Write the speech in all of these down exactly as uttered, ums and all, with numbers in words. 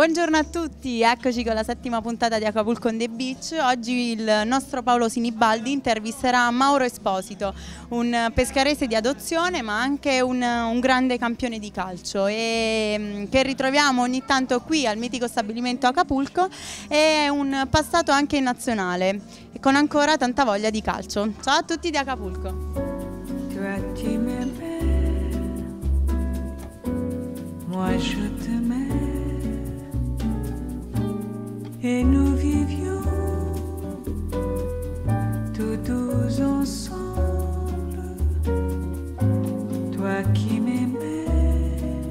Buongiorno a tutti, eccoci con la settima puntata di Acapulco on the Beach. Oggi il nostro Paolo Sinibaldi intervisterà Mauro Esposito, un pescarese di adozione ma anche un, un grande campione di calcio e che ritroviamo ogni tanto qui al mitico stabilimento Acapulco, e un passato anche in nazionale e con ancora tanta voglia di calcio. Ciao a tutti di Acapulco. Moi je t'aimais et nous vivions tous douze ensemble. Toi qui m'aimais,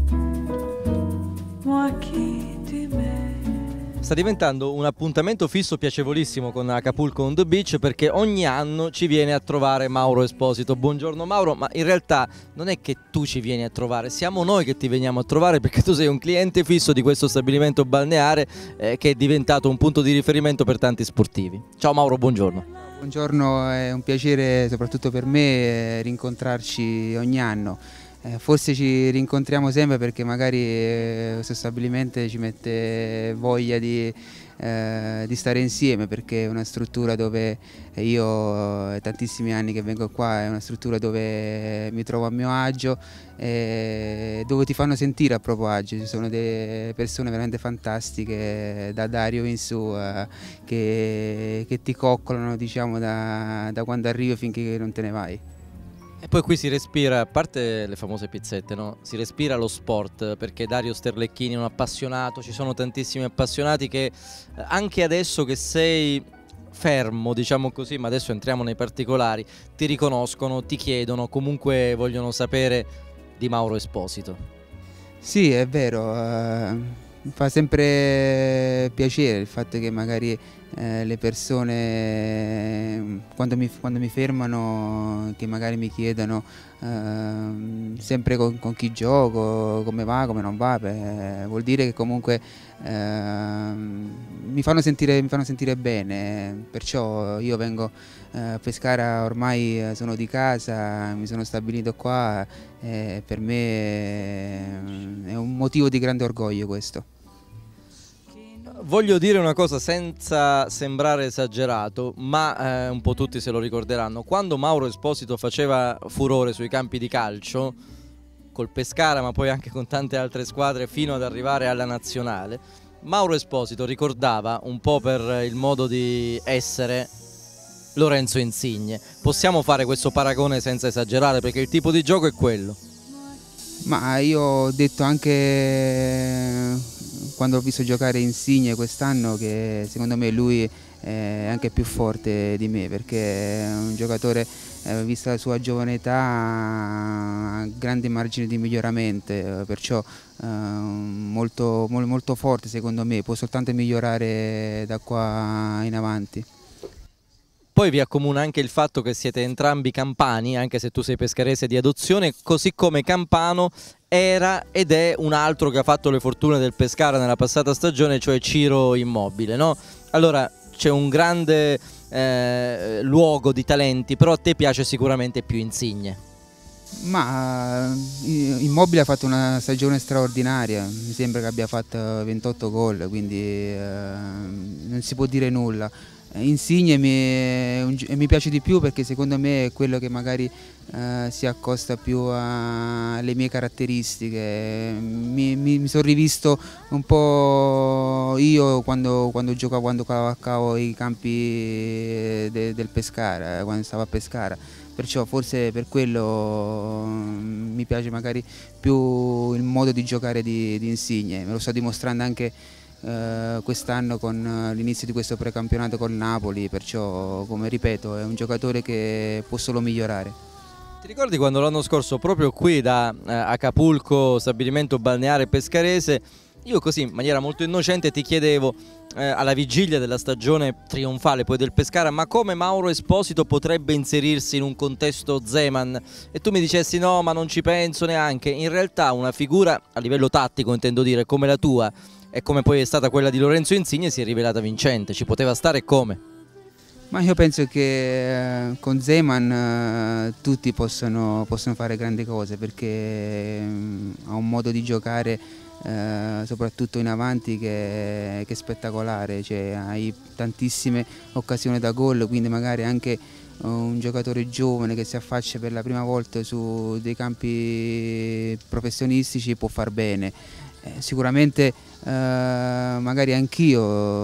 moi qui t'aimais. Sta diventando un appuntamento fisso piacevolissimo con Acapulco on the Beach, perché ogni anno ci viene a trovare Mauro Esposito. Buongiorno Mauro, ma in realtà non è che tu ci vieni a trovare, siamo noi che ti veniamo a trovare, perché tu sei un cliente fisso di questo stabilimento balneare eh, che è diventato un punto di riferimento per tanti sportivi. Ciao Mauro, buongiorno. Buongiorno, è un piacere soprattutto per me rincontrarci ogni anno. Eh, forse ci rincontriamo sempre perché magari eh, questo stabilimento ci mette voglia di, eh, di stare insieme, perché è una struttura dove io, è tantissimi anni che vengo qua, è una struttura dove mi trovo a mio agio, eh, dove ti fanno sentire a proprio agio. Ci sono delle persone veramente fantastiche, da Dario in su, eh, che, che ti coccolano, diciamo, da, da quando arrivi finché non te ne vai. E poi qui si respira, a parte le famose pizzette, no? Si respira lo sport, perché Dario Sterlecchini è un appassionato, ci sono tantissimi appassionati che anche adesso che sei fermo, diciamo così, ma adesso entriamo nei particolari, ti riconoscono, ti chiedono, comunque vogliono sapere di Mauro Esposito. Sì, è vero, uh, mi fa sempre piacere il fatto che magari eh, le persone quando mi, quando mi fermano, che magari mi chiedono eh, sempre con, con chi gioco, come va, come non va, beh, vuol dire che comunque eh, mi fanno sentire, mi fanno sentire bene, perciò io vengo eh, a Pescara, ormai sono di casa, mi sono stabilito qua, e per me è un motivo di grande orgoglio questo. Voglio dire una cosa senza sembrare esagerato, ma eh, un po' tutti se lo ricorderanno. Quando Mauro Esposito faceva furore sui campi di calcio, col Pescara ma poi anche con tante altre squadre fino ad arrivare alla nazionale, Mauro Esposito ricordava un po' per il modo di essere Lorenzo Insigne. Possiamo fare questo paragone senza esagerare, perché il tipo di gioco è quello. Ma io ho detto anche quando ho visto giocare Insigne quest'anno che secondo me lui è anche più forte di me, perché è un giocatore, eh, vista la sua giovane età, ha grandi margini di miglioramento, perciò eh, molto, molto forte secondo me, può soltanto migliorare da qua in avanti. Poi vi accomuna anche il fatto che siete entrambi campani, anche se tu sei pescarese di adozione, così come campano era ed è un altro che ha fatto le fortune del Pescara nella passata stagione, cioè Ciro Immobile, no? Allora c'è un grande eh, luogo di talenti, però a te piace sicuramente più Insigne. Ma Immobile ha fatto una stagione straordinaria, mi sembra che abbia fatto ventotto gol, quindi eh, non si può dire nulla. Insigne mi, mi piace di più perché secondo me è quello che magari eh, si accosta più alle mie caratteristiche. Mi, mi, mi sono rivisto un po' io quando, quando giocavo, quando cavalcavo i campi de, del Pescara, quando stavo a Pescara. Perciò forse per quello mi piace magari più il modo di giocare di, di Insigne. Me lo sto dimostrando anche Uh, quest'anno con l'inizio di questo precampionato col Napoli, perciò, come ripeto, è un giocatore che può solo migliorare. Ti ricordi quando l'anno scorso proprio qui da uh, Acapulco, stabilimento balneare pescarese, io così in maniera molto innocente ti chiedevo eh, alla vigilia della stagione trionfale poi del Pescara, ma come Mauro Esposito potrebbe inserirsi in un contesto Zeman, e tu mi dicessi no, ma non ci penso neanche. In realtà una figura a livello tattico, intendo dire, come la tua e come poi è stata quella di Lorenzo Insigne si è rivelata vincente. Ci poteva stare come? Ma io penso che eh, con Zeman eh, tutti possono, possono fare grandi cose, perché eh, ha un modo di giocare eh, soprattutto in avanti, che, che è spettacolare, cioè, hai tantissime occasioni da gol, quindi magari anche un giocatore giovane che si affaccia per la prima volta su dei campi professionistici può far bene. Eh, sicuramente eh, magari anch'io,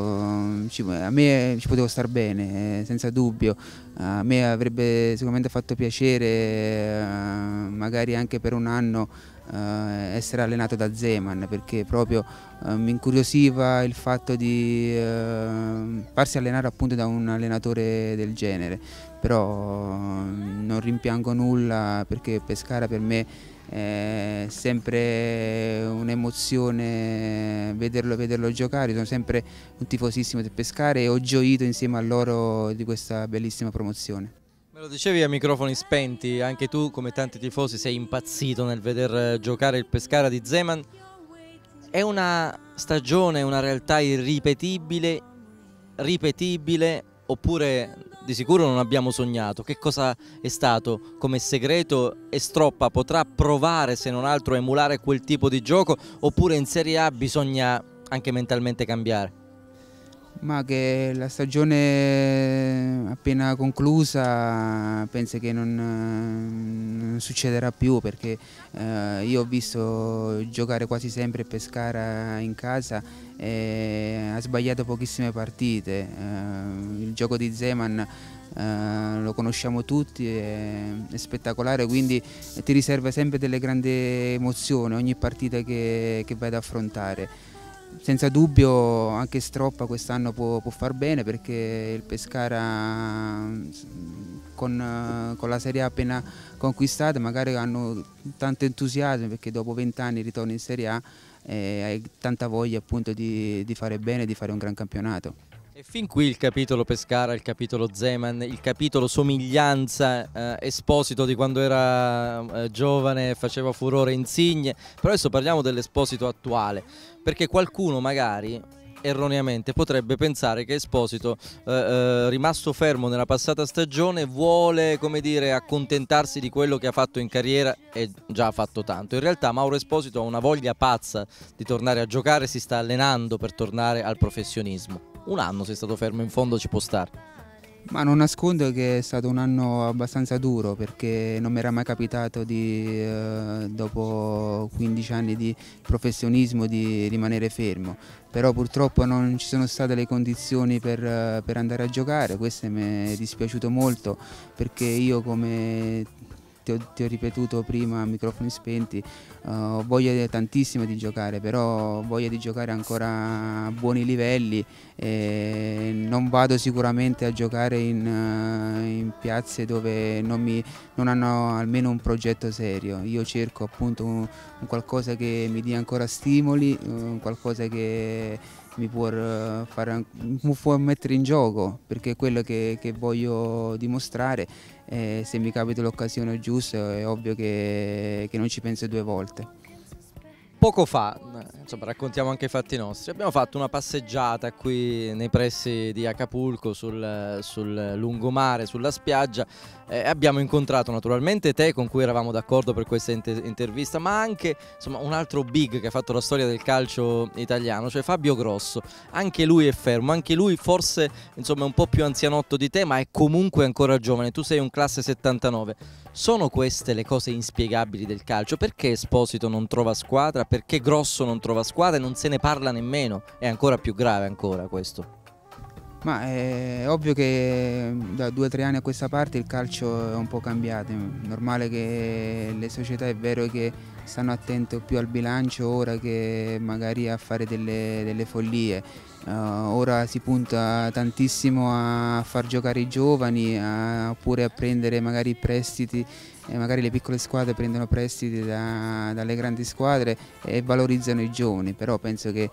a me ci potevo star bene, eh, senza dubbio. A me avrebbe sicuramente fatto piacere, eh, magari anche per un anno, eh, essere allenato da Zeman, perché proprio eh, mi incuriosiva il fatto di eh, farsi allenare appunto da un allenatore del genere. Però non rimpiango nulla, perché Pescara per me è sempre un'emozione vederlo, vederlo giocare. Sono sempre un tifosissimo del Pescara e ho gioito insieme a loro di questa bellissima promozione. Me lo dicevi a microfoni spenti, anche tu come tanti tifosi sei impazzito nel veder giocare il Pescara di Zeman. È una stagione, una realtà irripetibile, ripetibile, oppure di sicuro non abbiamo sognato? Che cosa è stato come segreto, e Stroppa potrà provare se non altro a emulare quel tipo di gioco, oppure in Serie A bisogna anche mentalmente cambiare? Ma che la stagione appena conclusa penso che non, non succederà più, perché eh, io ho visto giocare quasi sempre Pescara in casa e ha sbagliato pochissime partite. Eh, il gioco di Zeman eh, lo conosciamo tutti, è, è spettacolare, quindi ti riserva sempre delle grandi emozioni ogni partita che, che vai ad affrontare. Senza dubbio anche Stroppa quest'anno può, può far bene, perché il Pescara con, con la Serie A appena conquistata magari hanno tanto entusiasmo, perché dopo vent'anni ritorno in Serie A e hai tanta voglia appunto di, di fare bene, di fare un gran campionato. E fin qui il capitolo Pescara, il capitolo Zeman, il capitolo somiglianza, eh, Esposito di quando era eh, giovane, faceva furore Insigne. Però adesso parliamo dell'Esposito attuale, perché qualcuno magari erroneamente potrebbe pensare che Esposito, eh, eh, rimasto fermo nella passata stagione, vuole, come dire, accontentarsi di quello che ha fatto in carriera, e già ha fatto tanto. In realtà Mauro Esposito ha una voglia pazza di tornare a giocare, si sta allenando per tornare al professionismo. Un anno sei stato fermo, in fondo ci può stare. Ma non nascondo che è stato un anno abbastanza duro, perché non mi era mai capitato di, eh, dopo quindici anni di professionismo, di rimanere fermo. Però purtroppo non ci sono state le condizioni per, per andare a giocare. Questo mi è dispiaciuto molto, perché io, come ti ho, ti ho ripetuto prima a microfoni spenti, uh, ho voglia tantissima di giocare, però ho voglia di giocare ancora a buoni livelli, e non vado sicuramente a giocare in, uh, in piazze dove non, mi, non hanno almeno un progetto serio. Io cerco appunto un, un qualcosa che mi dia ancora stimoli, un qualcosa che mi può, fare, mi può mettere in gioco, perché è quello che, che voglio dimostrare. E se mi capita l'occasione giusta è ovvio che, che non ci penso due volte. Poco fa, insomma, raccontiamo anche i fatti nostri, abbiamo fatto una passeggiata qui nei pressi di Acapulco sul, sul lungomare, sulla spiaggia, e abbiamo incontrato naturalmente te, con cui eravamo d'accordo per questa inter intervista, ma anche insomma, un altro big che ha fatto la storia del calcio italiano, cioè Fabio Grosso. Anche lui è fermo, anche lui forse insomma, è un po' più anzianotto di te, ma è comunque ancora giovane. Tu sei un classe settantanove. Sono queste le cose inspiegabili del calcio? Perché Esposito non trova squadra? Perché Grosso non trova squadra e non se ne parla nemmeno? È ancora più grave ancora questo. Ma è ovvio che da due o tre anni a questa parte il calcio è un po' cambiato. È normale che le società, è vero che stanno attente più al bilancio ora che magari a fare delle, delle follie. Uh, ora si punta tantissimo a far giocare i giovani, a, oppure a prendere magari prestiti, e magari le piccole squadre prendono prestiti da, dalle grandi squadre e valorizzano i giovani. Però penso che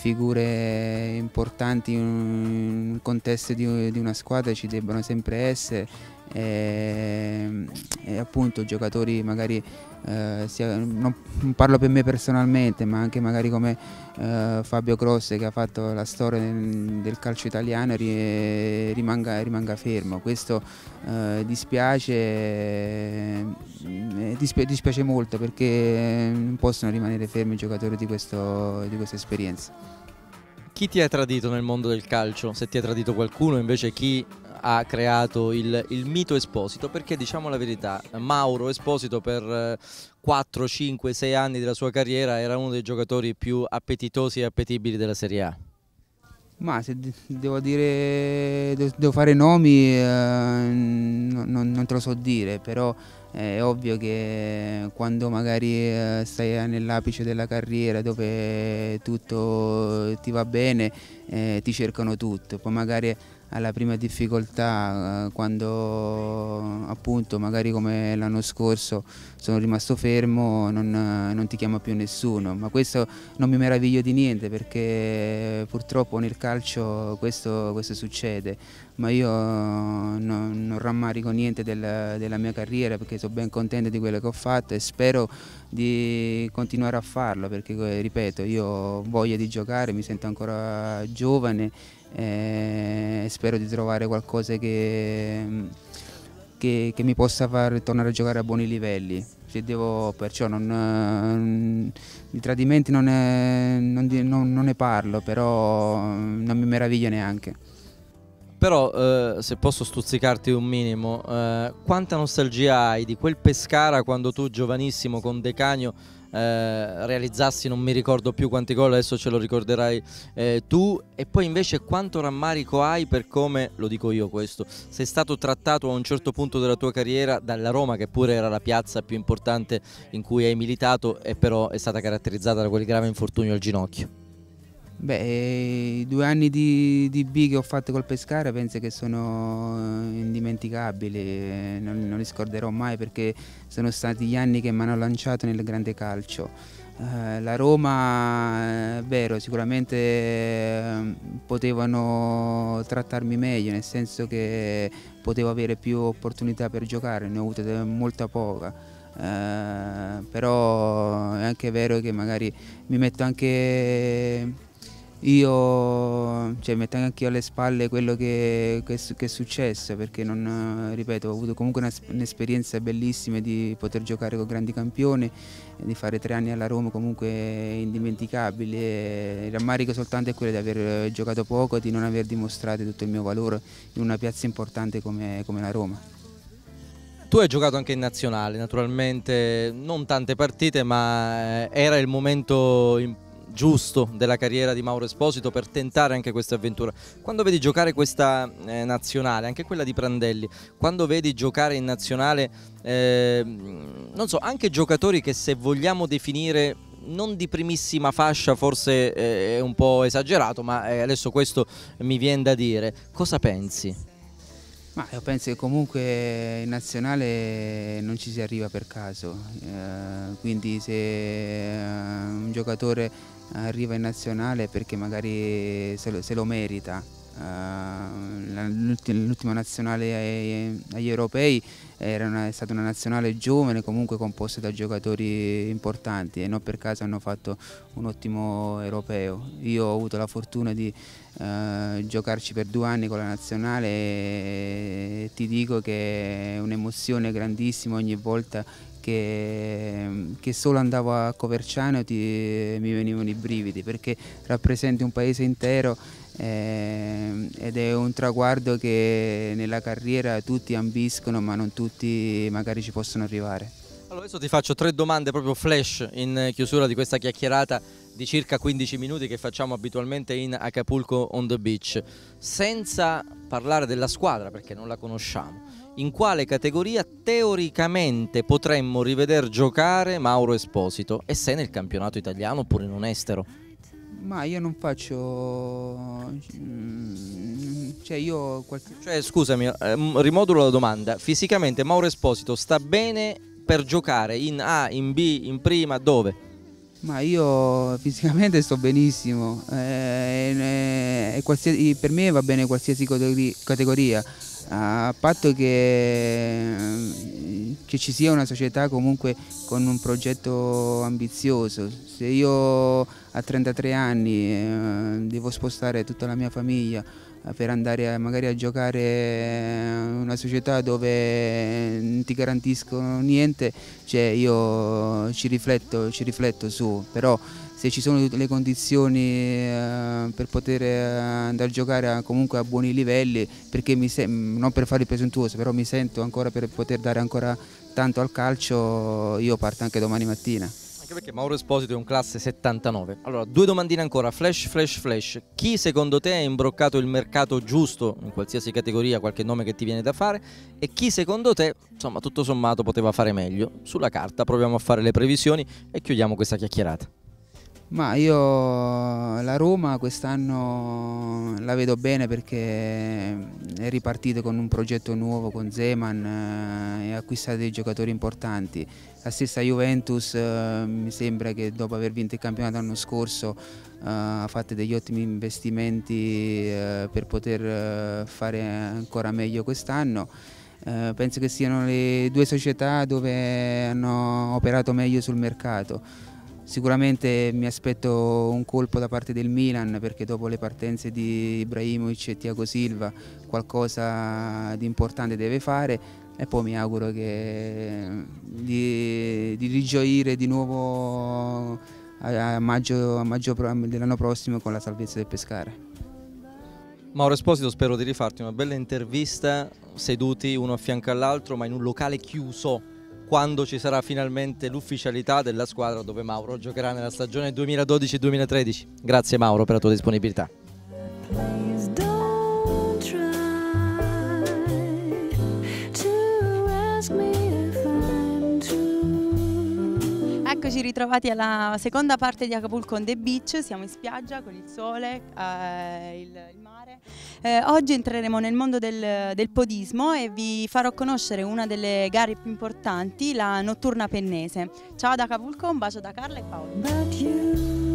figure importanti in un contesto di, di una squadra ci debbano sempre essere, e, e appunto giocatori magari eh, sia, non, non parlo per me personalmente, ma anche magari come eh, Fabio Grosse, che ha fatto la storia del, del calcio italiano, ri, rimanga, rimanga fermo. Questo eh, dispiace, eh, dispi, dispiace molto, perché non possono rimanere fermi i giocatori di, questo, di questa esperienza. Chi ti ha tradito nel mondo del calcio? Se ti ha tradito qualcuno, invece chi ha creato il, il mito Esposito? Perché, diciamo la verità, Mauro Esposito per quattro, cinque, sei anni della sua carriera era uno dei giocatori più appetitosi e appetibili della Serie A. Ma se devo dire, devo fare nomi, eh, non, non te lo so dire, però è ovvio che quando magari eh, stai nell'apice della carriera, dove tutto ti va bene, eh, ti cercano tutto. Poi magari alla prima difficoltà, eh, quando appunto magari come l'anno scorso sono rimasto fermo, non, non ti chiama più nessuno, ma questo non mi meraviglio di niente, perché purtroppo nel calcio questo, questo succede, ma io non, non rammarico niente del, della mia carriera, perché sono ben contento di quello che ho fatto e spero di continuare a farlo, perché ripeto, io ho voglia di giocare, mi sento ancora giovane e spero di trovare qualcosa che, che, che mi possa far tornare a giocare a buoni livelli. Se devo, perciò non, di tradimenti non, è, non, non, non ne parlo, però non mi meraviglio neanche. Però eh, se posso stuzzicarti un minimo, eh, quanta nostalgia hai di quel Pescara quando tu, giovanissimo, con De Canio eh, realizzassi non mi ricordo più quanti gol, adesso ce lo ricorderai eh, tu, e poi invece quanto rammarico hai per come, lo dico io questo, sei stato trattato a un certo punto della tua carriera dalla Roma, che pure era la piazza più importante in cui hai militato, e però è stata caratterizzata da quel grave infortunio al ginocchio. Beh, i due anni di, di B che ho fatto col Pescara penso che sono indimenticabili, non, non li scorderò mai, perché sono stati gli anni che mi hanno lanciato nel grande calcio. Eh, la Roma, è vero, sicuramente eh, potevano trattarmi meglio, nel senso che potevo avere più opportunità per giocare, ne ho avute molta poca. Eh, però è anche vero che magari mi metto anche io, cioè metto anche io alle spalle quello che, che, che è successo, perché non, ripeto, ho avuto comunque un'esperienza bellissima di poter giocare con grandi campioni, di fare tre anni alla Roma comunque indimenticabili, e il rammarico soltanto è quello di aver giocato poco, di non aver dimostrato tutto il mio valore in una piazza importante come, come la Roma. Tu hai giocato anche in nazionale, naturalmente non tante partite, ma era il momento giusto della carriera di Mauro Esposito per tentare anche questa avventura. Quando vedi giocare questa eh, nazionale, anche quella di Prandelli, quando vedi giocare in nazionale, eh, non so, anche giocatori che, se vogliamo definire non di primissima fascia, forse eh, è un po' esagerato, ma eh, adesso questo mi viene da dire, cosa pensi? Ma io penso che comunque in nazionale non ci si arriva per caso, eh, quindi se eh, un giocatore arriva in nazionale è perché magari se lo, se lo merita. Uh, l'ultima nazionale ai, agli europei era una, è stata una nazionale giovane, comunque composta da giocatori importanti, e non per caso hanno fatto un ottimo europeo. Io ho avuto la fortuna di uh, giocarci per due anni con la nazionale e ti dico che è un'emozione grandissima ogni volta Che, che solo andavo a Coverciano ti, mi venivano i brividi, perché rappresenti un paese intero eh, ed è un traguardo che nella carriera tutti ambiscono, ma non tutti magari ci possono arrivare. Allora, adesso ti faccio tre domande proprio flash in chiusura di questa chiacchierata di circa quindici minuti che facciamo abitualmente in Acapulco on the Beach, senza parlare della squadra perché non la conosciamo. In quale categoria teoricamente potremmo rivedere giocare Mauro Esposito, e se nel campionato italiano oppure in un estero? Ma io non faccio, cioè io qualche... Cioè scusami, ehm, rimodulo la domanda, fisicamente Mauro Esposito sta bene per giocare in A, in B, in prima, dove? Ma io fisicamente sto benissimo, eh, eh, qualsiasi, per me va bene qualsiasi categoria. a patto che, che ci sia una società comunque con un progetto ambizioso. Se io a trentatré anni eh, devo spostare tutta la mia famiglia per andare a, magari a giocare in una società dove non ti garantiscono niente, cioè io ci rifletto, ci rifletto su, però se ci sono tutte le condizioni eh, per poter eh, andare a giocare a, comunque a buoni livelli, perché mi non per fare il presuntuoso, però mi sento ancora per poter dare ancora tanto al calcio, io parto anche domani mattina. Anche perché Mauro Esposito è un classe settantanove. Allora, due domandine ancora, flash, flash, flash. Chi secondo te ha imbroccato il mercato giusto in qualsiasi categoria, qualche nome che ti viene da fare? E chi secondo te, insomma, tutto sommato poteva fare meglio? Sulla carta proviamo a fare le previsioni e chiudiamo questa chiacchierata. Ma io la Roma quest'anno la vedo bene perché è ripartita con un progetto nuovo con Zeman eh, e ha acquistato dei giocatori importanti. La stessa Juventus eh, mi sembra che dopo aver vinto il campionato l'anno scorso eh, ha fatto degli ottimi investimenti eh, per poter eh, fare ancora meglio quest'anno. Eh, penso che siano le due società dove hanno operato meglio sul mercato. Sicuramente mi aspetto un colpo da parte del Milan perché dopo le partenze di Ibrahimovic e Thiago Silva qualcosa di importante deve fare e poi mi auguro che, di, di rigioire di nuovo a, a maggio, a maggio dell'anno prossimo con la salvezza del Pescara. Mauro Esposito, spero di rifarti una bella intervista seduti uno a fianco all'altro ma in un locale chiuso, quando ci sarà finalmente l'ufficialità della squadra dove Mauro giocherà nella stagione duemiladodici duemilatredici. Grazie Mauro per la tua disponibilità. Please don't try to ask me if I'm true. Eccoci ritrovati alla seconda parte di Acapulco on the Beach, siamo in spiaggia con il sole, eh, il, il mare. Eh, oggi entreremo nel mondo del, del podismo e vi farò conoscere una delle gare più importanti, la Notturna Pennese. Ciao da Acapulco, un bacio da Carla e Paolo. But you